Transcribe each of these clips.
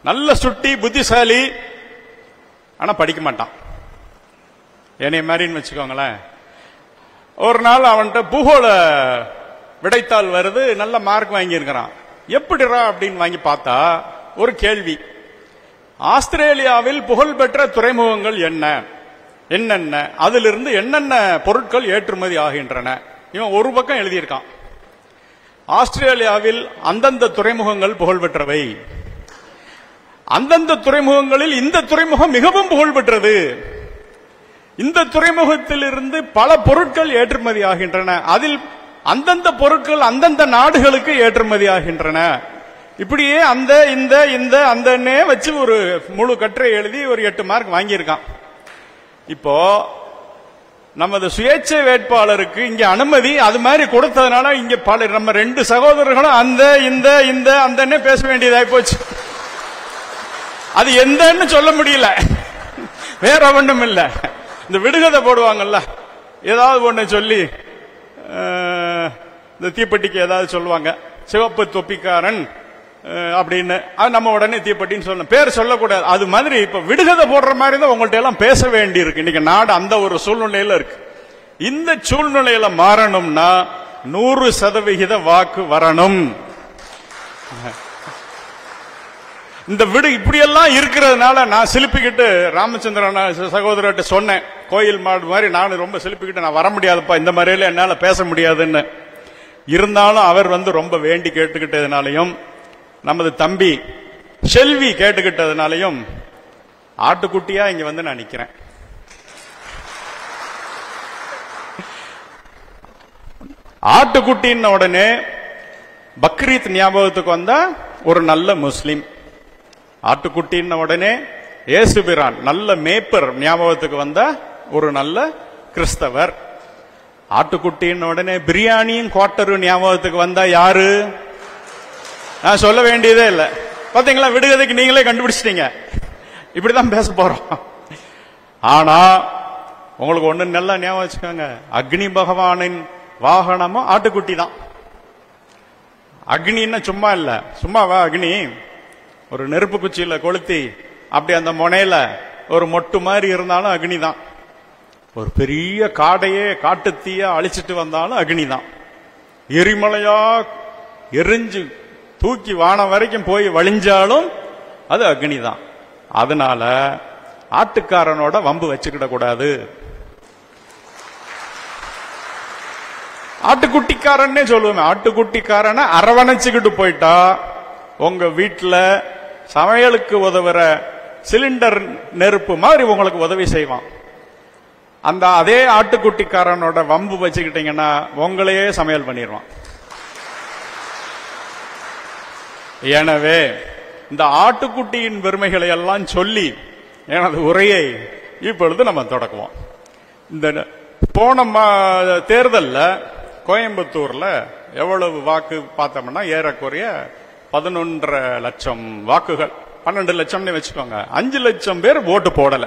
நல்ல சுட்டி, புத்திசாலி, ஆனா படிக்க மாட்டான். என்னைய மாதிரின்னு வச்சுக்கோங்களேன். ஒரு நாள் அவன்கிட்ட பூகோள விடைத்தாள் வருது, நல்ல மார்க் வாங்கி இருக்கிறான். எப்படிரா அப்படின்னு வாங்கி பார்த்தா ஒரு கேள்வி, ஆஸ்திரேலியாவில் புகழ்பெற்ற துறைமுகங்கள் என்னென்ன, அதிலிருந்து என்னென்ன பொருட்கள் ஏற்றுமதி ஆகின்றன. இவன் ஒரு பக்கம் எழுதியிருக்கான், ஆஸ்திரேலியாவில் அந்தந்த துறைமுகங்கள் புகழ்பெற்றவை, அந்தந்த துறைமுகங்களில் இந்த துறைமுகம் மிகவும் புகழ்பெற்றது, இந்த துறைமுகத்திலிருந்து பல பொருட்கள் ஏற்றுமதி ஆகின்றன, அதில் அந்தந்த பொருட்கள் அந்தந்த நாடுகளுக்கு ஏற்றுமதி ஆகின்றன. இப்படியே அந்த இந்த இந்த அந்தன்னே வச்சு ஒரு முழு கட்டுரை எழுதி ஒரு 8 மார்க் வாங்கியிருக்கான். இப்போ நமது சுயேட்சை வேட்பாளருக்கு இங்க அனுமதி அது மாதிரி கொடுத்ததுனால இங்க பல நம்ம 2 சகோதரர்களும் அந்த இந்த இந்த அந்தன்னே பேச வேண்டியதாய் போச்சு. அது எந்தன்னு சொல்ல முடியல, வேற ஒண்ணும் இல்ல. இந்த விடுகதை போடுவாங்கல்ல, ஏதாவது ஒண்ணு சொல்லி இந்த தீப்பெட்டிக்கு ஏதாவது சொல்லுவாங்க, சிவப்பு தொப்பிக்காரன் அப்படின்னு, அது நம்ம உடனே தீப்பெட்டின்னு சொல்லணும், பேர் சொல்லக்கூடாது. அது மாதிரி இப்ப விடுகதை போடுற மாதிரி தான் உங்கள்ட்ட எல்லாம் பேச வேண்டி இருக்கு. இன்னைக்கு நாடு அந்த ஒரு சூழ்நிலையில இருக்கு. இந்த சூழ்நிலையில மாறணும்னா 100% வாக்கு வரணும். இந்த விடு இப்படியெல்லாம் இருக்கிறதுனால நான் சிலிப்பிக்கிட்டு ராமச்சந்திரன் சகோதரர்கிட்ட சொன்னேன், கோயில் மாடு மாதிரி நானும் ரொம்ப சிலிப்பிக்கிட்டு, நான் வர முடியாதுப்பா, இந்த மாதிரியில என்னால பேச முடியாதுன்னு. இருந்தாலும் அவர் ரொம்ப வேண்டி கேட்டுக்கிட்டதுனாலையும், நமது தம்பி செல்வி கேட்டுக்கிட்டதுனாலையும் ஆட்டுக்குட்டியா இங்க நான் நிக்கிறேன். ஆட்டுக்குட்டின்னு உடனே பக்ரீத் ஞாபகத்துக்கு வந்தா ஒரு நல்ல முஸ்லிம், ஆட்டுக்குட்டின்னு உடனே இயேசுபிரான் நல்ல மேய்ப்பர் ஞாபகத்துக்கு வந்தா ஒரு நல்ல கிறிஸ்தவர், ஆட்டுக்குட்டின்னு உடனே பிரியாணியும் குவார்ட்டரும் ஞாபகத்துக்கு வந்தா யாரு? நான் சொல்ல வேண்டியதே இல்லை. பாத்தீங்களா, விடுகதைக்கு நீங்களே கண்டுபிடிச்சிட்டீங்க. இப்படிதான் பேச போறோம். ஆனா உங்களுக்கு ஒண்ணு நல்லா ஞாபகம் வச்சுக்கோங்க, அக்னி பகவானின் வாகனமும் ஆட்டுக்குட்டி தான். அக்னின்னா சும்மா இல்ல, சும்மாவா அக்னி? ஒரு நெருப்பு குச்சியில கொளுத்தி அப்படி அந்த முனையில ஒரு மொட்டு மாதிரி இருந்தாலும் அக்னி தான். ஒரு பெரிய காடையே காட்டுத்தீய அழிச்சிட்டு வந்தாலும் அக்னி தான். எரிமலையா எரிஞ்சு தூக்கி வானம் வரைக்கும் போய் வழிஞ்சாலும் அது அக்னி தான். அதனால ஆட்டுக்காரனோட வம்பு வச்சுக்கிட கூடாது. ஆட்டுக்குட்டிக்காரன்னே சொல்லுவேன். ஆட்டுக்குட்டிக்காரனை அரவணைச்சுக்கிட்டு போயிட்டா உங்க வீட்டுல சமையலுக்கு உதவுற சிலிண்டர் நெருப்பு மாதிரி உங்களுக்கு உதவி செய்வான். அந்த அதே ஆட்டுக்குட்டிக்காரனோட வம்பு வச்சுக்கிட்டீங்கன்னா உங்களையே சமையல் பண்ணிடுவான். எனவே இந்த ஆட்டுக்குட்டியின் பெருமைகளை எல்லாம் சொல்லி எனது உரையை இப்பொழுது நம்ம தொடக்குவோம். இந்த போன தேர்தல்ல கோயம்புத்தூர்ல எவ்வளவு வாக்கு பார்த்தோம்னா ஏறக்குறைய 11.5 லட்சம் வாக்குகள், 12 லட்சம்னு வச்சுக்கோங்க. 5 லட்சம் பேர் ஓட்டு போடல.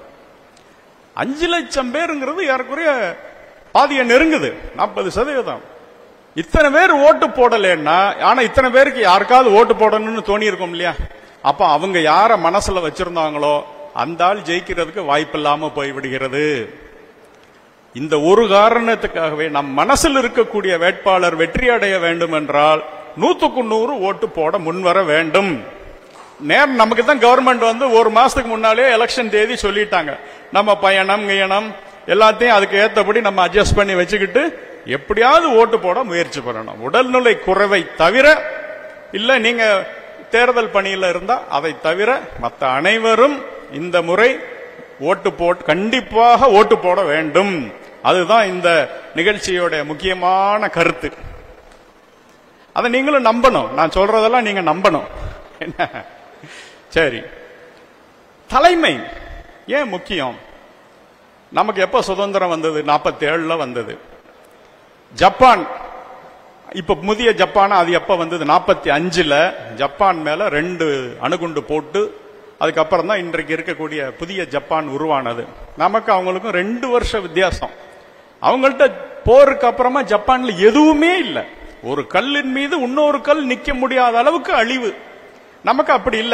5 லட்சம் பேருங்கிறது ஏறக்குறைய பாதியை நெருங்குது, 40%. இத்தனை பேர் ஓட்டு போடலன்னா, ஆனா இத்தனை பேருக்கு யாருக்காவது ஓட்டு போடணும்னு தோணி இருக்கும் இல்லையா? அப்ப அவங்க யார மனசுல வச்சிருந்தாங்களோ அந்த ஆள் ஜெயிக்கிறதுக்கு வாய்ப்பில்லாம போய்விடுகிறது. இந்த ஒரு காரணத்துக்காகவே நம் மனசில் இருக்கக்கூடிய வேட்பாளர் வெற்றி அடைய வேண்டும் என்றால் 100க்கு 100 ஓட்டு போட முன்வர வேண்டும். நேரம் நமக்கு தான் கவர்மெண்ட் ஒரு மாசத்துக்கு முன்னாலே எலெக்ஷன் தேதி சொல்லிட்டாங்க. நம்ம பயணம் கியணம் எல்லாத்தையும் அதுக்கு ஏற்றபடி நம்ம அட்ஜஸ்ட் பண்ணி வச்சுக்கிட்டு எப்படியாவது ஓட்டு போட முயற்சி பண்ணணும். உடல்நிலை குறைவை தவிர, இல்ல நீங்க தேர்தல் பணியில இருந்தா அதை தவிர மற்ற அனைவரும் இந்த முறை ஓட்டு போட்டு கண்டிப்பாக ஓட்டு போட வேண்டும். அதுதான் இந்த நிகழ்ச்சியோட முக்கியமான கருத்து. அதை நீங்களும் நம்பணும். நான் சொல்றதெல்லாம் நீங்க நம்பணும். என்ன சரி, தலைமை ஏன் முக்கியம்? நமக்கு எப்ப சுதந்திரம் வந்தது? 47ல வந்தது. ஜப்பான் இப்ப புதிய ஜப்பான் அது எப்ப வந்தது? 45ல ஜப்பான் மேல 2 அணுகுண்டு போட்டு அதுக்கப்புறம் தான் இன்றைக்கு இருக்கக்கூடிய புதிய ஜப்பான் உருவானது. நமக்கு அவங்களுக்கும் 2 வருஷ வித்தியாசம். அவங்கள்ட்ட போருக்கு அப்புறமா ஜப்பான்ல எதுவுமே இல்லை. ஒரு கல்லின் மீது இன்னொரு கல் நிக்க முடியாத அளவுக்கு அழிவு. நமக்கு அப்படி இல்லை.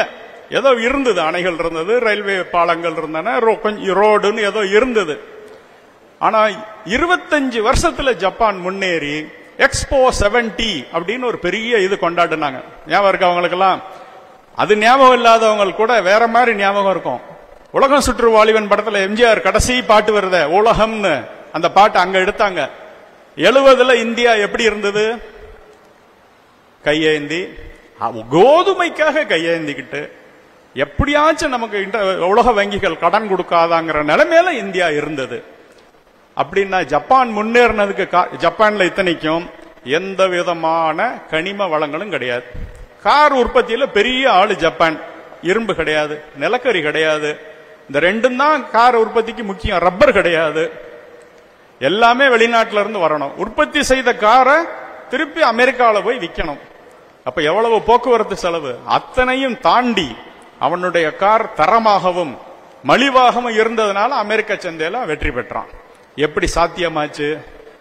ஏதோ இருந்தது, அணைகள் இருந்தது, ரயில்வே பாலங்கள் இருந்தன, கொஞ்சம் ரோடுன்னு ஏதோ இருந்தது. ஆனா 25 வருஷத்துல ஜப்பான் முன்னேறி எக்ஸ்போ 70 அப்படின்னு ஒரு பெரிய இது கொண்டாடினாங்க. ஞாபகம் இருக்கு அவங்களுக்கெல்லாம்? அது ஞாபகம் இல்லாதவங்க கூட வேற மாதிரி ஞாபகம் இருக்கும். உலகம் சுற்று வாலிபன் படத்துல எம்ஜிஆர் கடைசி பாட்டு வருத உலகம்னு, அந்த பாட்டு அங்க எடுத்தாங்க. 70ல இந்தியா எப்படி இருந்தது? கையேந்தி, கோதுமைக்காக கையேந்திக்கிட்டு எப்படியாச்சும் நமக்கு உலக வங்கிகள் கடன் கொடுக்காதாங்கிற நிலைமையில இந்தியா இருந்தது. அப்படின்னா ஜப்பான் முன்னேறினதுக்கு ஜப்பான்ல இத்தனைக்கும் எந்த விதமான கனிம வளங்களும் கிடையாது. கார் உற்பத்தியில பெரிய ஆளு ஜப்பான். இரும்பு கிடையாது, நிலக்கரி கிடையாது, இந்த ரெண்டும் தான் கார் உற்பத்திக்கு முக்கியம். ரப்பர் கிடையாது, எல்லாமே வெளிநாட்டில இருந்து வரணும். உற்பத்தி செய்த காரை திருப்பி அமெரிக்காவில் போய் விற்கணும். அப்ப எவ்வளவு போக்குவரத்து செலவு, அத்தனையும் தாண்டி அவனுடைய கார் தரமாகவும் மலிவாகவும் இருந்ததுனால அமெரிக்க சந்தையில வெற்றி பெற்றான். எப்படி சாத்தியமாச்சு?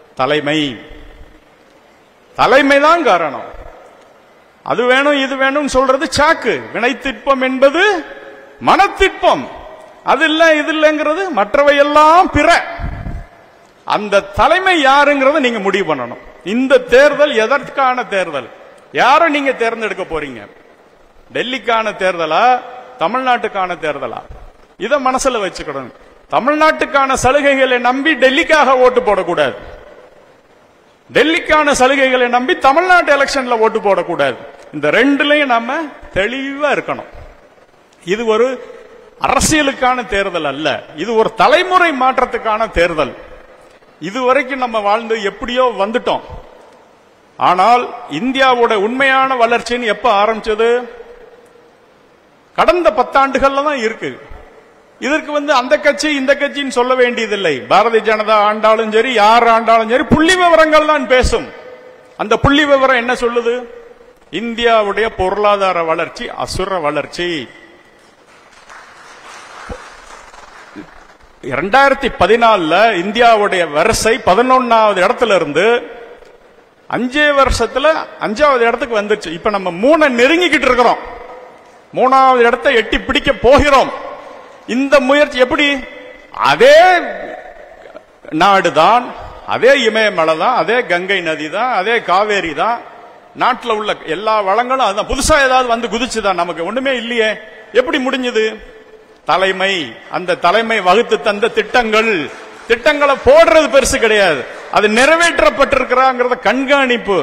தலைமைதான் காரணம். அது வேணும் இது வேணும் சொல்றது சாக்கு. வினைத்திற்பம் என்பது மனத்திற்பம். அது இல்ல இது இல்லைங்கிறது மற்றவை எல்லாம் பிற. அந்த தலைமை யாருங்கிறத நீங்க முடிவு பண்ணணும். இந்த தேர்தல் எதற்கான தேர்தல்? யாரை நீங்க தேர்ந்தெடுக்க போறீங்க? டெல்லிக்கான தேர்தலா, தமிழ்நாட்டுக்கான தேர்தலா? இத மனசுல வச்சுக்கணும். தமிழ்நாட்டுக்கான சலுகைகளை நம்பி டெல்லிக்காக ஓட்டு போடக்கூடாது. டெல்லிக்கான சலுகைகளை நம்பி தமிழ்நாட்டு எலெக்ஷன்ல ஓட்டு போடக்கூடாது. இந்த ரெண்டுலயும் நம்ம தெளிவா இருக்கணும். இது ஒரு அரசியலுக்கான தேர்தல் அல்ல, இது ஒரு தலைமுறை மாற்றத்துக்கான தேர்தல். இதுவரைக்கும் நம்ம வாழ்ந்து எப்படியோ வந்துட்டோம். ஆனால் இந்தியாவோட உண்மையான வளர்ச்சின்னு எப்ப ஆரம்பிச்சது? கடந்த 10 ஆண்டுகள்ல தான் இருக்கு. இதற்கு அந்த கட்சி இந்த கட்சின்னு சொல்ல வேண்டியதில்லை. பாரதிய ஜனதா ஆண்டாலும் சரி, யார் ஆண்டாலும் சரி, புள்ளி விவரங்கள் தான் பேசும். அந்த புள்ளி விவரம் என்ன சொல்லுது? இந்தியாவுடைய பொருளாதார வளர்ச்சி அசுர வளர்ச்சி. 2014 இந்தியாவுடைய வரிசை 11வது இடத்துல இருந்து 5 வருஷத்துல 5வது இடத்துக்கு வந்துருச்சு. இப்ப நம்ம 3 நெருங்கிக்கிட்டு இருக்கிறோம். 3வது இடத்தை எட்டி பிடிக்க போகிறோம். இந்த முயற்சி எப்படி? அதே நாடுதான், அதே இமயமலை தான், அதே கங்கை நதி தான், அதே காவேரி தான், நாட்டில் உள்ள எல்லா வளங்களும் அதுதான். புதுசா ஏதாவது வந்து குதிச்சுதான்? நமக்கு ஒண்ணுமே இல்லையே. எப்படி முடிஞ்சது? தலைமை. அந்த தலைமை வகுத்து தந்த திட்டங்களை போடுறது பெருசு கிடையாது, அது நிறைவேற்றப்பட்டிருக்கிறாங்கிறத கண்காணிப்பு.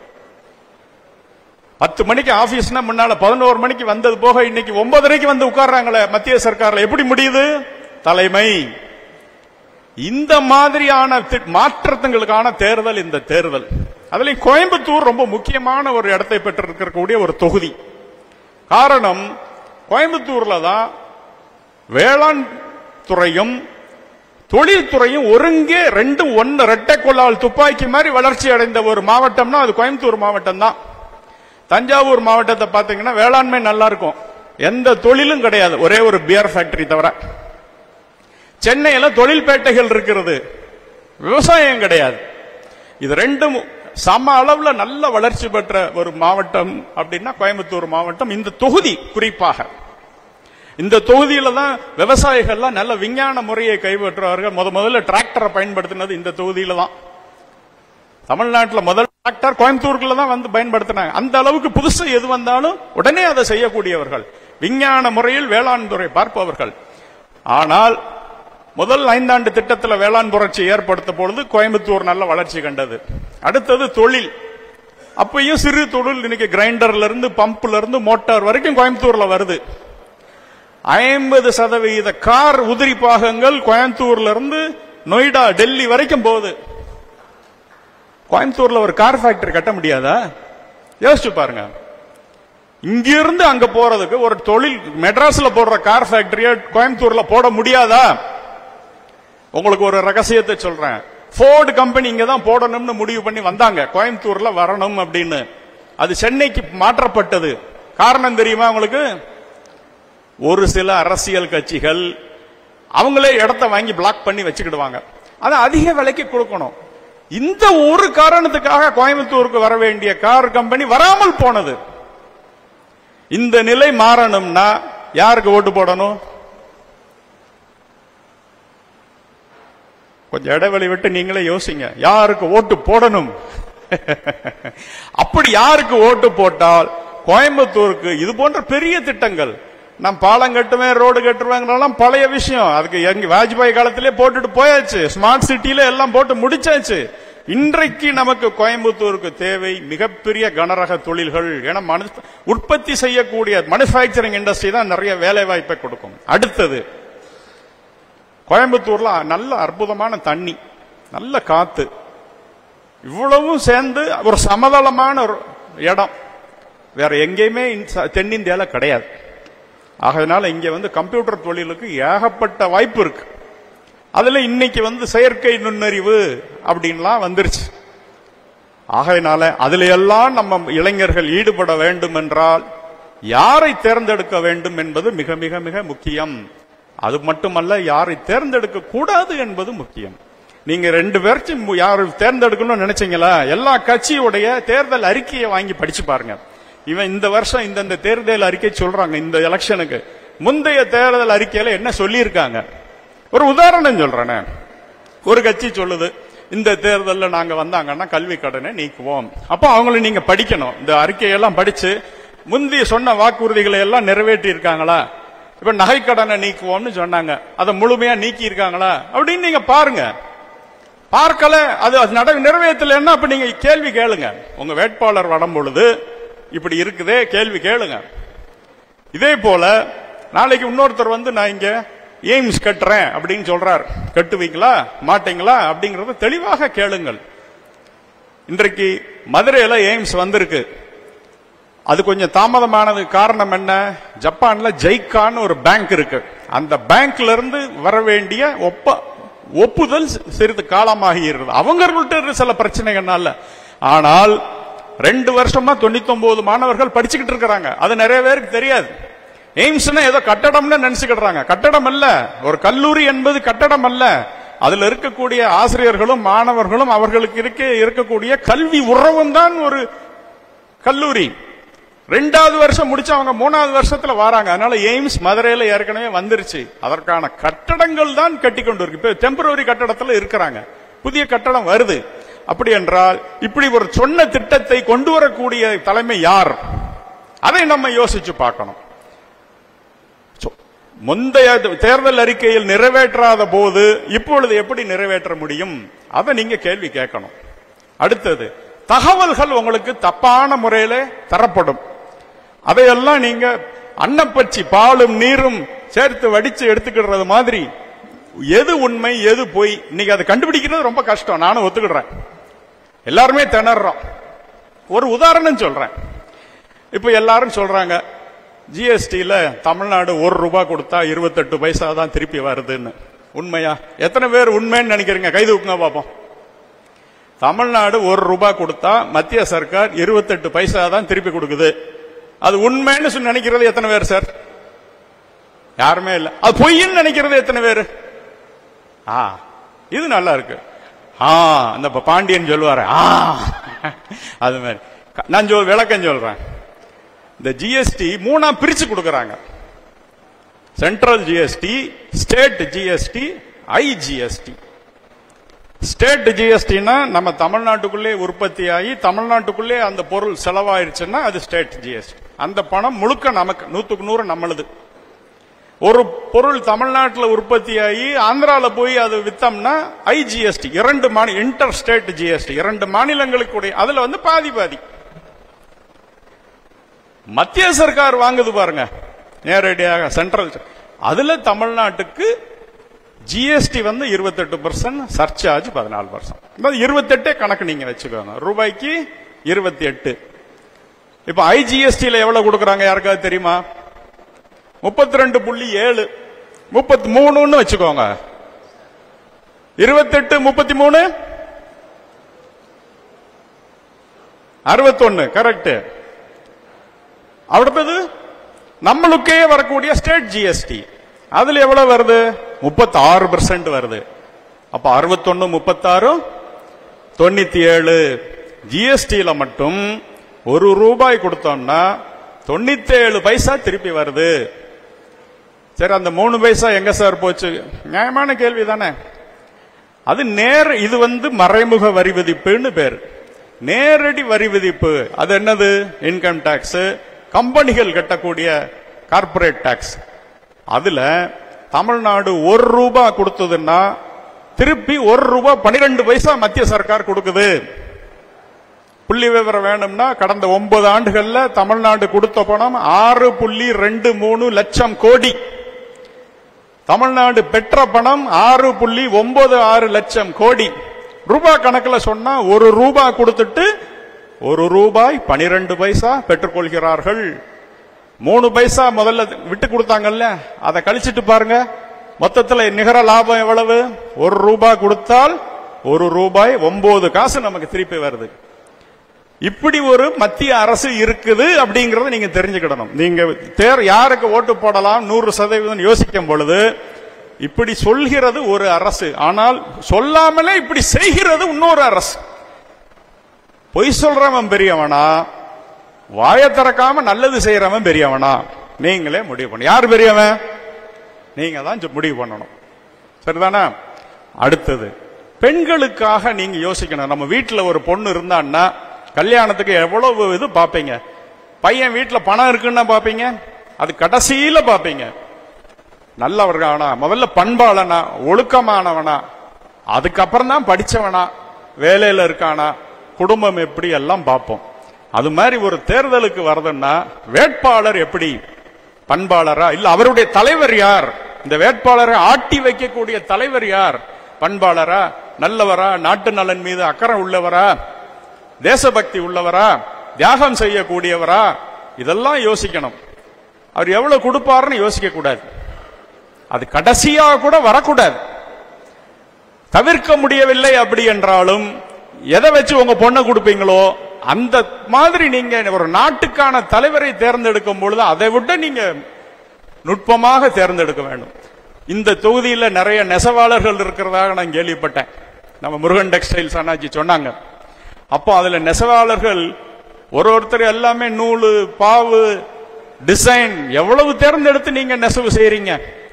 10 மணிக்கு ஆபீஸ்னா முன்னால 11 மணிக்கு வந்தது போக இன்னைக்கு 9:30 வந்து உட்கார்றாங்களே மத்திய சர்க்கார்ல. எப்படி முடியுது? தலைமை. இந்த மாதிரியான மாற்றங்களுக்கான தேர்தல் இந்த தேர்தல். அதுலயும் கோயம்புத்தூர் ரொம்ப முக்கியமான ஒரு இடத்தை பெற்றிருக்கக்கூடிய ஒரு தொகுதி. காரணம், கோயம்புத்தூர்ல தான் வேளாண் துறையும் தொழில்துறையும் ஒருங்கே ரெண்டும் ஒன்னு ரெட்டை கொள்ளால் துப்பாக்கி மாதிரி வளர்ச்சி அடைந்த ஒரு மாவட்டம்னா அது கோயம்புத்தூர் மாவட்டம் தான். தஞ்சாவூர் மாவட்டத்தை பாத்தீங்கன்னா வேளாண்மை நல்லா இருக்கும், எந்த தொழிலும் கிடையாது, ஒரே ஒரு பியர் ஃபேக்டரி தவிர. சென்னையில தொழில்பேட்டைகள் இருக்கிறது, விவசாயம் கிடையாது. இது ரெண்டும் சம அளவுல நல்ல வளர்ச்சி பெற்ற ஒரு மாவட்டம் அப்படின்னா கோயம்புத்தூர் மாவட்டம். இந்த தொகுதி குறிப்பாக இந்த தொகுதியில தான் விவசாயிகள்லாம் நல்ல விஞ்ஞான முறையை கைப்பற்றுவார்கள். முதல்ல டிராக்டரை பயன்படுத்தினது இந்த தொகுதியில தான். தமிழ்நாட்டில் முதல் டிராக்டர் கோயம்புத்தூர்ல தான் வந்து பயன்படுத்தினாங்க. அந்த அளவுக்கு புதுசு எது வந்தாலும் உடனே அதை செய்யக்கூடியவர்கள், விஞ்ஞான முறையில் வேளாண் துறை பார்ப்பவர்கள். ஆனால் முதல் 5 ஆண்டு திட்டத்தில் வேளாண் புரட்சி ஏற்படுத்த பொழுது கோயம்புத்தூர் நல்ல வளர்ச்சி கண்டது. அடுத்தது தொழில். அப்பயும் சிறு தொழில் இன்னைக்கு கிரைண்டர்ல இருந்து பம்ப்ல இருந்து மோட்டார் வரைக்கும் கோயம்புத்தூர்ல வருது. 50% கார் உதிரி பாகங்கள் கோயம்புத்தூர்ல இருந்து நொய்டா டெல்லி வரைக்கும் போகுது. கோயம்புத்தூர்ல ஒரு கார் ஃபேக்டரி கட்ட முடியாதா? யோசிச்சு பாருங்க. இங்கிருந்து அங்க போறதுக்கு ஒரு தொழில் மெட்ராஸ்ல போடுற கார் ஃபேக்டரிய கோயம்புத்தூர்ல போட முடியாதா? உங்களுக்கு ஒரு ரகசியத்தை சொல்றேன். போர்டு கம்பெனி இங்க தான் போடணும்னு முடிவு பண்ணி வந்தாங்க, கோயம்புத்தூர்ல வரணும் அப்படின்னு. அது சென்னைக்கு மாற்றப்பட்டது. காரணம் தெரியுமா உங்களுக்கு? ஒரு சில அரசியல் கட்சிகள் அவங்களே இடத்தை வாங்கி பிளாக் பண்ணி வச்சுக்கிடுவாங்க, அதை அதிக விலைக்கு கொடுக்கணும். இந்த ஒரு காரணத்துக்காக கோயம்புத்தூருக்கு வர வேண்டிய கார் கம்பெனி வராமல் போனது. இந்த நிலை மாறணும்னா யாருக்கு ஓட்டு போடணும்? கொஞ்சம் இடைவெளி விட்டு நீங்களே யோசிங்க, யாருக்கு ஓட்டு போடணும்? அப்படி யாருக்கு ஓட்டு போட்டால் கோயம்புத்தூருக்கு இது போன்ற பெரிய திட்டங்கள், நான் பாலம் கட்டுவேன் ரோடு கட்டுவேங்கிறதெல்லாம் பழைய விஷயம். அதுக்கு எங்க வாஜ்பாய் காலத்திலே போட்டுட்டு போயாச்சு. ஸ்மார்ட் சிட்டியில எல்லாம் போட்டு முடிச்சாச்சு. இன்றைக்கு நமக்கு கோயம்புத்தூருக்கு தேவை மிகப்பெரிய கனரக தொழில்கள். ஏன்னா உற்பத்தி செய்யக்கூடிய மேனுஃபேக்சரிங் இண்டஸ்ட்ரி தான் நிறைய வேலை வாய்ப்பை கொடுக்கும். அடுத்தது, கோயம்புத்தூர்ல நல்ல அற்புதமான தண்ணி, நல்ல காத்து, இவ்வளவும் சேர்ந்து ஒரு சமதளமான ஒரு இடம் வேற எங்கேயுமே தென்னிந்தியால கிடையாது. ஆகையினால இங்க கம்ப்யூட்டர் தொழிலுக்கு ஏகப்பட்ட வாய்ப்பு இருக்கு. அதுல இன்னைக்கு செயற்கை நுண்ணறிவு அப்படின்லாம் வந்துருச்சு. ஆகையினால அதுல எல்லாம் நம்ம இளைஞர்கள் ஈடுபட வேண்டும் என்றால் யாரை தேர்ந்தெடுக்க வேண்டும் என்பது மிக மிக மிக முக்கியம். அது மட்டுமல்ல, யாரை தேர்ந்தெடுக்க கூடாது என்பது முக்கியம். நீங்க 2 பேர்ச்சும் யாரு தேர்ந்தெடுக்கணும்னு நினைச்சீங்களா, எல்லா கட்சியுடைய தேர்தல் அறிக்கையை வாங்கி படிச்சு பாருங்க. இவன் இந்த வருஷம் இந்த தேர்தல் அறிக்கை சொல்றாங்க, இந்த எலெக்ஷனுக்கு முந்தைய தேர்தல் அறிக்கையில என்ன சொல்லி இருக்காங்க. ஒரு உதாரணம் சொல்றேன். ஒரு கட்சி சொல்லுது, இந்த தேர்தலில் நாங்க வந்தாங்கன்னா கல்வி கடனை நீக்குவோம். அப்போ அவங்களை நீங்க படிக்கணும். இந்த அறிக்கையெல்லாம் படிச்சு முந்தைய சொன்ன வாக்குறுதிகளை எல்லாம் நிறைவேற்றி இருக்காங்களா? இப்ப நகை கடனை நீக்குவோம்னு சொன்னாங்க, அதை முழுமையா நீக்கி இருக்காங்களா அப்படின்னு நீங்க பாருங்க. பார்க்கல, அது நிறைவேற்றலன்னா அப்ப நீங்க கேள்வி கேளுங்க. உங்க வேட்பாளர் வரும் பொழுது இப்படி இருக்குதே, கேள்வி கேளுங்க. இதே போல நாளைக்கு இன்னொருத்தர் நான் இங்க எய்ம்ஸ் கட்டுறேன் அப்படின்னு சொல்றார், கட்டுவீங்களா மாட்டீங்களா அப்படிங்கறத தெளிவாக கேளுங்கள். இன்றைக்கு மதுரையில எய்ம்ஸ் வந்திருக்கு. அது கொஞ்சம் தாமதமானது காரணம் என்ன? ஜப்பான்ல ஜெய்கான்னு ஒரு பேங்க் இருக்கு. அந்த பேங்க்ல இருந்து வர வேண்டிய ஒப்புதல் சிறிது காலமாகிறது. அவங்கள்ட்ட சில பிரச்சனைகள்னால. ஆனால் 2 வருஷமா 99 மாணவர்கள் படிச்சுக்கிட்டு இருக்கிறாங்க. அது நிறைய பேருக்கு தெரியாது. எய்ம்ஸ்னா ஏதோ கட்டடம்னு நினைச்சுக்கிடுறாங்க. கட்டடம் அல்ல, ஒரு கல்லூரி என்பது கட்டடம் அல்ல. அதுல இருக்கக்கூடிய ஆசிரியர்களும் மாணவர்களும் அவர்களுக்கு இருக்கக்கூடிய கல்வி உறவும் தான் ஒரு கல்லூரி. 2வது வருஷம் முடிச்சு அவங்க 3வது வருஷத்துல வராங்க. அதனால எய்ம்ஸ் மதுரையில ஏற்கனவே வந்துருச்சு. அதற்கான கட்டடங்கள் தான் கட்டி கொண்டு இருக்கு. இப்ப டெம்பரரி கட்டடத்துல இருக்கிறாங்க, புதிய கட்டடம் வருது. அப்படி என்றால் இப்படி ஒரு சொன்ன திட்டத்தை கொண்டு வரக்கூடிய தலைமை யார்? அதை நம்ம யோசிச்சு பார்க்கணும். முந்தைய தேர்தல் அறிக்கையில் நிறைவேற்றாத போது இப்பொழுது எப்படி நிறைவேற்ற முடியும்? அதை நீங்க கேள்வி கேட்கணும். அடுத்தது, தகவல்கள் உங்களுக்கு தப்பான முறையில தரப்படும். அதையெல்லாம் நீங்க அன்னப்பச்சி பாலும் நீரும் சேர்த்து வடிச்சு எடுத்துக்கிறது மாதிரி எது உண்மை எது பொய் இன்னைக்கு அதை கண்டுபிடிக்கிறது ரொம்ப கஷ்டம். நானும் ஒத்துக்கிடுறேன், எல்லாருமே திணறோம். ஒரு உதாரணம் சொல்றேன். இப்ப எல்லாரும் சொல்றாங்க ஜிஎஸ்டியில தமிழ்நாடு 1 ரூபாய் கொடுத்தா 28 பைசா தான் திருப்பி வருதுன்னு. உண்மையா? எத்தனை பேர் உண்மைன்னு நினைக்கிறீங்க? கை தூக்குங்க பாப்போம். தமிழ்நாடு 1 ரூபாய் கொடுத்தா மத்திய சர்க்கார் 28 பைசா தான் திருப்பி கொடுக்குது. அது உண்மைன்னு சொல்லி நினைக்கிறது எத்தனை பேர் சார்? யாருமே இல்ல. அது பொய்ன்னு நினைக்கிறது எத்தனை பேர்? இது நல்லா இருக்கு. அந்த பாண்டியன் சொல்லுவாரு, அது மாதிரி நான் விளக்கம் சொல்றேன். இந்த ஜிஎஸ்டி 3ஆ பிரிச்சு கொடுக்கறாங்க. Central GST, state GST, IGST. State ஜிஎஸ்டினா நம்ம தமிழ்நாட்டுக்குள்ளே உற்பத்தி ஆகி தமிழ்நாட்டுக்குள்ளே அந்த பொருள் செலவாயிருச்சுன்னா அது ஸ்டேட் ஜிஎஸ்டி. அந்த பணம் முழுக்க நமக்கு 100க்கு 100 நம்மளுது. ஒரு பொருள் தமிழ்நாட்டில் உற்பத்தி ஆகி ஆந்திரால போய் அது வித்தம்னா ஐஜிஎஸ்டி, 2 இன்டர் ஸ்டேட் ஜிஎஸ்டி, 2 மாநிலங்களுக்கு அதுல பாதி பாதி. மத்திய சர்க்கார் வாங்குது பாருங்க நேரடியாக சென்ட்ரல், அதுல தமிழ்நாட்டுக்கு ஜிஎஸ்டி 28%, சர்சார்ஜ் 14%. 28 கணக்கு நீங்க வச்சுக்கோங்க, ரூபாய்க்கு 28. இப்ப ஐஜிஎஸ்டில எவ்வளவு கொடுக்கறாங்க யாருக்காவது தெரியுமா? 32.7, 33 வச்சுக்கோங்க. 28, 33, 61 கரெக்ட். அடுத்தது நம்மளுக்கே வரக்கூடிய ஸ்டேட் ஜிஎஸ்டி, அதுல எவ்வளவு வருது? 36% வருது. அப்ப 61, 36, 97. ஜிஎஸ்டியில மட்டும் 1 ரூபாய் கொடுத்தோம்னா 97 பைசா திருப்பி வருது. சரி, அந்த 3 பைசா எங்க சார் போச்சு? நியாயமான கேள்வி தானே. அது இது மறைமுக வரி விதிப்புன்னு பேரு. நேரடி வரி விதிப்பு அது என்னது? இன்கம் டாக்ஸ், கம்பெனிகள் கட்டக்கூடிய கார்பரேட் டாக்ஸ். அதுல தமிழ்நாடு 1 ரூபாய் கொடுத்ததுன்னா திருப்பி 1 ரூபாய் 12 பைசா மத்திய சர்க்கார் கொடுக்குது. புள்ளி விவரம் வேணும்னா கடந்த 9 ஆண்டுகள்ல தமிழ்நாடு கொடுத்த பணம் 6.23 லட்சம் கோடி. தமிழ்நாடு பெற்ற பணம் 6.96 லட்சம் கோடி. ரூபாய் கணக்கில் சொன்னா 1 ரூபாய் கொடுத்துட்டு 1 ரூபாய் 12 பைசா பெற்றுக்கொள்கிறார்கள். 3 பைசா முதல்ல விட்டு கொடுத்தாங்கல்ல, அதை கழிச்சிட்டு பாருங்க, மொத்தத்தில் நிகர லாபம் எவ்வளவு? 1 ரூபாய் கொடுத்தால் 1 ரூபாய் 9 காசு நமக்கு திருப்பி வருது. இப்படி ஒரு மத்திய அரசு இருக்குது அப்படிங்கறத நீங்க தெரிஞ்சுக்கிடணும். நீங்க யாருக்கு ஓட்டு போடலாம் 100% யோசிக்கும் பொழுது இப்படி சொல்கிறது ஒரு அரசு, ஆனால் சொல்லாமலே இப்படி செய்கிறது இன்னொரு அரசு. பொய் சொல்றவன் பெரியவனா, வாய திறக்காம நல்லது செய்யறவன் பெரியவனா? நீங்களே முடிவு பண்ண. யார் பெரியவன்? நீங்க தான் முடிவு பண்ணணும். சரிதானா? அடுத்தது, பெண்களுக்காக நீங்க யோசிக்கணும். நம்ம வீட்டுல ஒரு பொண்ணு இருந்தான்னா கல்யாணத்துக்கு எவ்வளவு இது பாப்பீங்க? பையன் வீட்டுல பணம் இருக்குன்னா பாப்பீங்க, அது கடைசியில பாப்பீங்க. நல்லவர்களானா, முதல்ல பண்பாளனா, ஒழுக்கமானவனா, அதுக்கப்புறம் தான் படிச்சவனா, வேலையில இருக்கானா, குடும்பம் எப்படி எல்லாம் பார்ப்போம். அது மாதிரி ஒரு தேர்தலுக்கு வருதுன்னா வேட்பாளர் எப்படி, பண்பாளரா இல்ல அவருடைய தலைவர் யார்? இந்த வேட்பாளரை ஆட்டி வைக்கக்கூடிய தலைவர் யார்? பண்பாளரா, நல்லவரா, நாட்டு நலன் மீது அக்கறை உள்ளவரா, தேசபக்தி உள்ளவரா, தியாகம் செய்யக்கூடியவரா? இதெல்லாம் யோசிக்கணும். அவர் எவ்வளவு கொடுப்பாருன்னு யோசிக்க கூடாது. அது கடைசியாக கூட வரக்கூடாது. தவிர்க்க முடியவில்லை அப்படி என்றாலும் எதை வச்சு உங்க பொண்ணை கொடுப்பீங்களோ அந்த மாதிரி நீங்க ஒரு நாட்டுக்கான தலைவரை தேர்ந்தெடுக்கும் பொழுது அதை விட நீங்க நுட்பமாக தேர்ந்தெடுக்க வேண்டும். இந்த தொகுதியில் நிறைய நெசவாளர்கள் இருக்கிறதாக நான் கேள்விப்பட்டேன். நம்ம முருகன் டெக்ஸ்டைல்ஸ் அண்ணாச்சி சொன்னாங்க. அப்போ அதுல நெசவாளர்கள் ஒருத்தர் எல்லாமே நூலு, பாவு, டிசைன் எவ்வளவு தேர்ந்தெடுத்து நீங்க நெசவு செய்யறீங்க.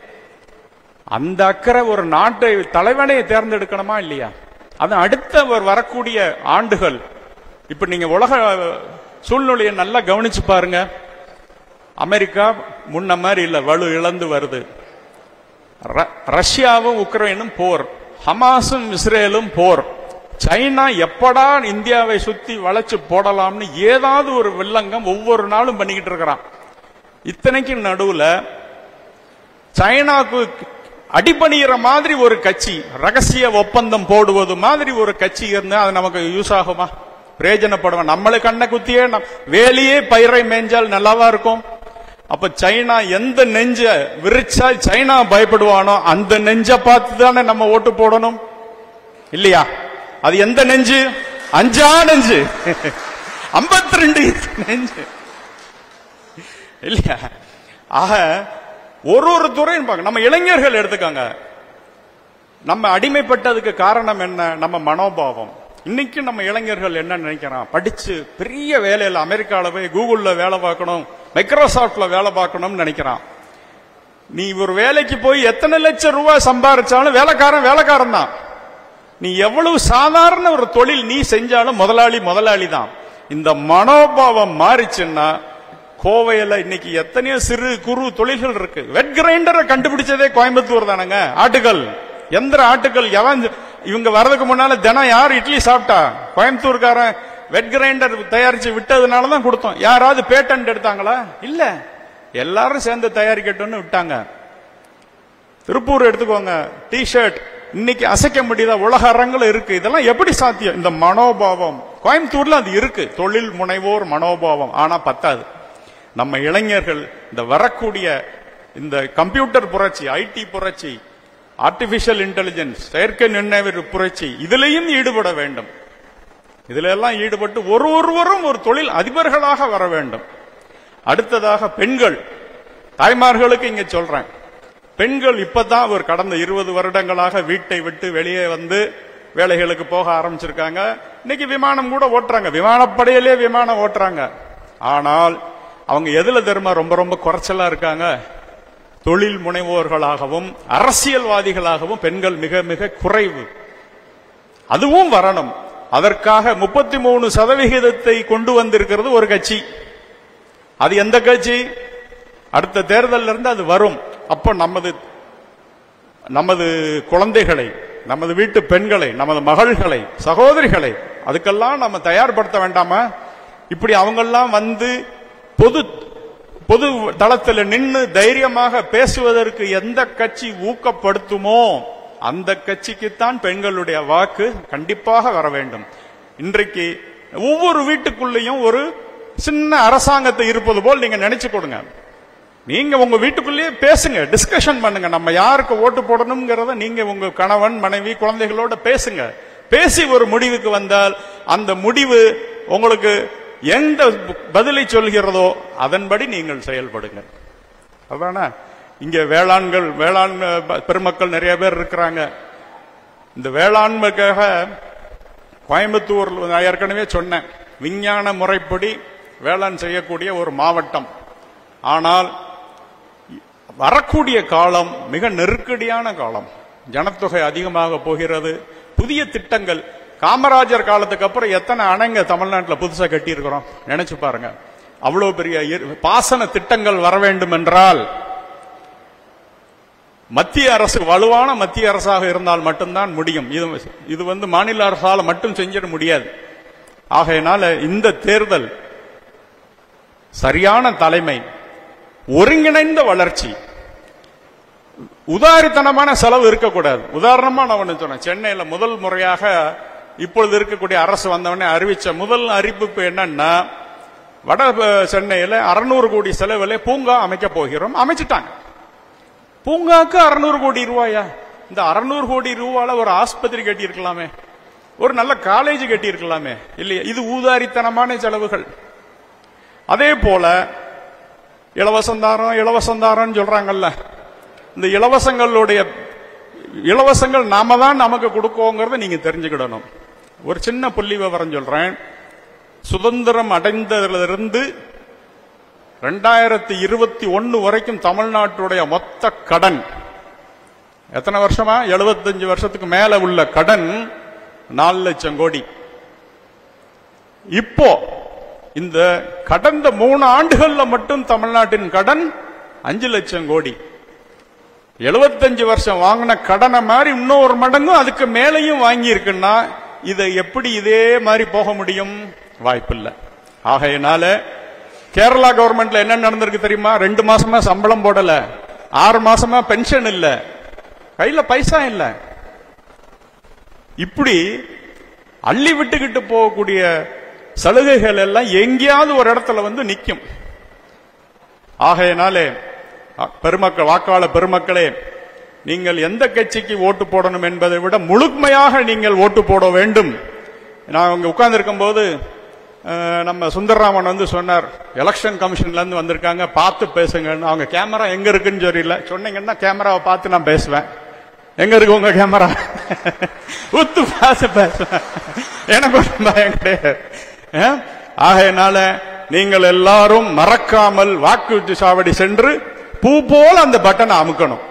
அந்த அக்கறை ஒரு நாட்டை தலைவனை தேர்ந்தெடுக்கணுமா இல்லையா? அது அடுத்த வரக்கூடிய ஆண்டுகள். இப்ப நீங்க உலக சூழ்நிலையை நல்லா கவனிச்சு பாருங்க. அமெரிக்கா முன்ன மாதிரி இல்ல, வலு இழந்து வருது. ரஷ்யாவும் உக்ரைனும் போர், ஹமாஸும் இஸ்ரேலும் போர். சைனா எப்படா இந்தியாவை சுத்தி வளைச்சு போடலாம்னு ஏதாவது ஒரு வில்லங்கம் ஒவ்வொரு நாளும் பண்ணிக்கிட்டு இருக்கிறான். இத்தனைக்கும் நடுவுல சைனாக்கு அடிபணிகிற மாதிரி ஒரு கட்சி, ரகசிய ஒப்பந்தம் போடுவது மாதிரி ஒரு கட்சி இருந்தா அது நமக்கு யூஸ் ஆகுமா? பிரயோஜனப்படுவோம். நம்மளை கண்ணை குத்தியே வேலையே பயிரை மேய்ஞ்சால் நல்லாவா இருக்கும்? அப்ப சைனா எந்த நெஞ்ச விரிச்சா சைனா பயப்படுவானோ அந்த நெஞ்ச பார்த்து தானே நம்ம ஓட்டு போடணும் இல்லையா? அது எந்த நெஞ்சு? அஞ்சா நெஞ்சு, 52 நெஞ்சு இல்லையா? ஆக ஒரு துறையும் பார்க்க. நம்ம இளைஞர்கள் எடுத்துக்காங்க. நம்ம அடிமைப்பட்டதுக்கு காரணம் என்ன? நம்ம மனோபாவம். இன்னைக்கு நம்ம இளைஞர்கள் என்ன நினைக்கிறான்? படிச்சு பெரிய வேலையில அமெரிக்கால போய் கூகுள்ல வேலை பார்க்கணும், மைக்ரோசாப்ட்ல வேலை பார்க்கணும்னு நினைக்கிறான். நீ ஒரு வேலைக்கு போய் எத்தனை லட்சம் ரூபாய் சம்பாதிச்சாலும் வேலைக்காரன் தான். நீ எவ்வளவு சாதாரண ஒரு தொழில் நீ செஞ்சாலும் முதலாளி தான். இந்த மனோபாவம் மாறிச்சுன்னா கோவையில இன்னைக்கு எத்தனையோ சிறு குறு தொழில்கள் இருக்கு. வெட் கிரைண்டரை கண்டுபிடிச்சதே கோயம்புத்தூர் தானங்க. ஆட்டுகள், எந்திர ஆட்டுகள். இவங்க வர்றதுக்கு முன்னால தினம் யார் இட்லி சாப்பிட்டா? கோயம்புத்தூர்காரன் வெட் கிரைண்டர் தயாரிச்சு விட்டதுனாலதான் கொடுத்தோம். யாராவது பேட்டன்ட் எடுத்தாங்களா? இல்ல, எல்லாரும் சேர்ந்து தயாரிக்கட்டும்னு விட்டாங்க. திருப்பூர் எடுத்துக்கோங்க, டி ஷர்ட் இன்னைக்கு அசைக்க முடியாத உலக அரங்கில் இருக்கு. இதெல்லாம் எப்படி சாத்தியம்? இந்த மனோபாவம் கோயம்புத்தூர்ல அது இருக்கு, தொழில் முனைவோர் மனோபாவம். ஆனா பத்தாது. நம்ம இளைஞர்கள் இந்த வரக்கூடிய இந்த கம்ப்யூட்டர் புரட்சி, ஐடி புரட்சி, ஆர்டிபிஷியல் இன்டெலிஜென்ஸ், செயற்கை நுண்ணறிவு புரட்சி, இதிலையும் ஈடுபட வேண்டும். இதுல எல்லாம் ஈடுபட்டு ஒருவரும் ஒரு தொழில் அதிபர்களாக வர வேண்டும். அடுத்ததாக பெண்கள், தாய்மார்களுக்கு இங்க சொல்றேன். பெண்கள் இப்பதான் ஒரு கடந்த 20 வருடங்களாக வீட்டை விட்டு வெளியே வந்து வேலைகளுக்கு போக ஆரம்பிச்சிருக்காங்க. இன்னைக்கு விமானம் கூட ஓட்டுறாங்க, விமானப்படையிலே விமானம் ஓட்டுறாங்க. ஆனால் அவங்க எதுல தெரியுமா ரொம்ப குறைச்சலா இருக்காங்க? தொழில் முனைவோர்களாகவும் அரசியல்வாதிகளாகவும் பெண்கள் மிக மிக குறைவு. அதுவும் வரணும். அதற்காக 33% கொண்டு வந்திருக்கிறது ஒரு கட்சி. அது எந்த கட்சி? அடுத்த தேர்தலில் இருந்து அது வரும். அப்ப நமது குழந்தைகளை, நமது வீட்டு பெண்களை, நமது மகள்களை, சகோதரிகளை அதுக்கெல்லாம் நம்ம தயார்படுத்த வேண்டாமா? இப்படி அவங்கெல்லாம் வந்து பொது தளத்தில் நின்று தைரியமாக பேசுவதற்கு எந்த கட்சி ஊக்கப்படுத்துமோ அந்த கட்சிக்குத்தான் பெண்களுடைய வாக்கு கண்டிப்பாக வர வேண்டும். இன்றைக்கு ஒவ்வொரு வீட்டுக்குள்ளேயும் ஒரு சின்ன அரசாங்கத்தை இருப்பது போல் நீங்க நினைச்சு கொடுங்க. நீங்க உங்க வீட்டுக்குள்ளேயே பேசுங்க, டிஸ்கஷன் பண்ணுங்க. நம்ம யாருக்கு ஓட்டு போடணும்ங்கிறத நீங்க உங்க கணவன், மனைவி, குழந்தைகளோட பேசுங்க. பேசி ஒரு முடிவுக்கு வந்தால் அந்த முடிவு உங்களுக்கு எந்த பதிலை சொல்கிறதோ அதன்படி நீங்கள் செயல்படுங்க. அதான இங்க வேளாண் பெருமக்கள் நிறைய பேர் இருக்கிறாங்க. இந்த வேளாண்மைக்காக கோயம்புத்தூர் நான் ஏற்கனவே சொன்னேன், விஞ்ஞான முறைப்படி வேளாண் செய்யக்கூடிய ஒரு மாவட்டம். ஆனால் வரக்கூடிய காலம் மிக நெருக்கடியான காலம். ஜனத்தொகை அதிகமாக போகிறது. புதிய திட்டங்கள், காமராஜர் காலத்துக்கு அப்புறம் எத்தனை அணைங்க தமிழ்நாட்டில் புதுசா கட்டி இருக்கிறோம் நினைச்சு பாருங்க. அவ்வளவு பெரிய பாசன திட்டங்கள் வர வேண்டும் என்றால் மத்திய அரசு, வலுவான மத்திய அரசாக இருந்தால் மட்டும்தான் முடியும். இது மாநில அரசால மட்டும் செஞ்சிட முடியாது. ஆகையினால இந்த தேர்தல் சரியான தலைமை, ஒருங்கிணைந்த வளர்ச்சி, உதாரித்தனமான செலவு இருக்கக்கூடாது. உதாரணமா நான் ஒண்ணு சொன்னேன், சென்னையில முதல் முறையாக இப்பொழுது இருக்கக்கூடிய அரசு வந்தவனே அறிவிச்ச முதல் அறிவிப்பு என்னன்னா, வட சென்னையில 600 கோடி செலவுல பூங்கா அமைக்க போகிறோம். அமைச்சிட்டாங்க. பூங்காக்கு 600 கோடி ரூபாயா? இந்த 600 கோடி ரூபால ஒரு ஆஸ்பத்திரி கட்டி இருக்கலாமே, ஒரு நல்ல காலேஜ் கட்டி இருக்கலாமே இல்லையா? இது ஊதாரித்தனமான செலவுகள். அதே போல இலவசந்தாரம் சொல்றாங்கல்ல, இந்த இலவசங்கள் நாம தான் நமக்கு கொடுக்கோங்கிறத நீங்க தெரிஞ்சுக்கிடணும். ஒரு சின்ன புள்ளி விவரம் சொல்றேன். சுதந்திரம் அடைந்ததிலிருந்து 2021 வரைக்கும் தமிழ்நாட்டுடைய மொத்த கடன் எத்தனை வருஷமா? 75 வருஷத்துக்கு மேல உள்ள கடன் 4 லட்சம் கோடி. இப்போ இந்த கடந்த 3 ஆண்டுகள்ல மட்டும் தமிழ்நாட்டின் கடன் 5 லட்சம் கோடி. 75 வருஷம் வாங்கின கடனை மாதிரி இன்னொரு மடங்கும் அதுக்கு மேலையும் வாங்கி இருக்குன்னா இதை எப்படி இதே மாதிரி போக முடியும்? வாய்ப்பில்லை. ஆகையினால கேரளா கவர்மெண்ட்ல என்ன நடந்திருக்கு தெரியுமா? 2 மாசமா சம்பளம் போடல, 6 மாசமா பென்ஷன் இல்ல, கையில பைசா இல்ல. இப்படி அள்ளி விட்டுக்கிட்டு போகக்கூடிய சலுகைகள் எல்லாம் எங்கேயாவது ஒரு இடத்துல நிக்கும். ஆகையினாலே பெருமக்கள், வாக்காளர் பெருமக்களே, நீங்கள் எந்த கட்சிக்கு ஓட்டு போடணும் என்பதை விட முழுமையாக நீங்கள் ஓட்டு போட வேண்டும். நான் அங்க உட்கார்ந்து இருக்கும் போது நம்ம சுந்தரராமன் சொன்னார், எலெக்ஷன் கமிஷன்ல இருந்து வந்திருக்காங்க, பார்த்து பேசுங்கன்னு. அவங்க கேமரா எங்க இருக்குன்னு தெரியல, சொன்னீங்கன்னா கேமராவை பார்த்து நான் பேசுவேன். எங்க இருக்கு உங்க கேமரா? உத்து பார்த்து பேசுவேன், எனக்கு ஒரு பயம் கிடையாது. ஆகையினால நீங்கள் எல்லாரும் மறக்காமல் வாக்கு சாவடி சென்று பூ போல அந்த பட்டனை அமுக்கணும்.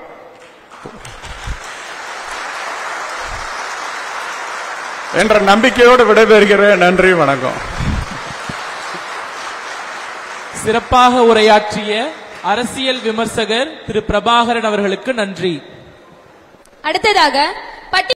என்ற நம்பிக்கையோடு விடைபெறுகிறேன். நன்றி, வணக்கம். சிறப்பாக உரையாற்றிய அரசியல் விமர்சகர் திரு பிரபாகரன் அவர்களுக்கு நன்றி. அடுத்ததாக